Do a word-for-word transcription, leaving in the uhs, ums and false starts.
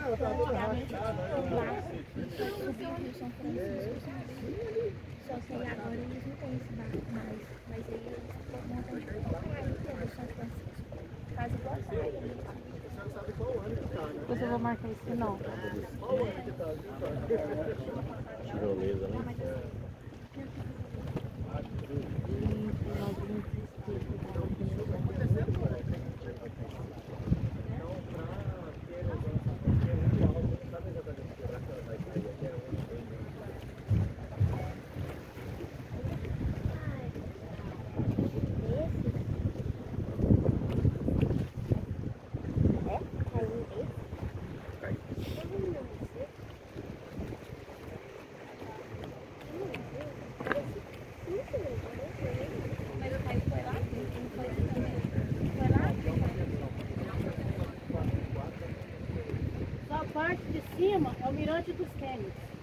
Antigamente tinha lá, subiu o Rio São Francisco, só que aí agora eles não têm esse barco mais, mas aí eles montam de praia, que é do São Francisco, faz igual a praia mesmo. Depois eu vou marcar esse não. Tirolesa, né? A parte de cima é o Mirante dos Tênis.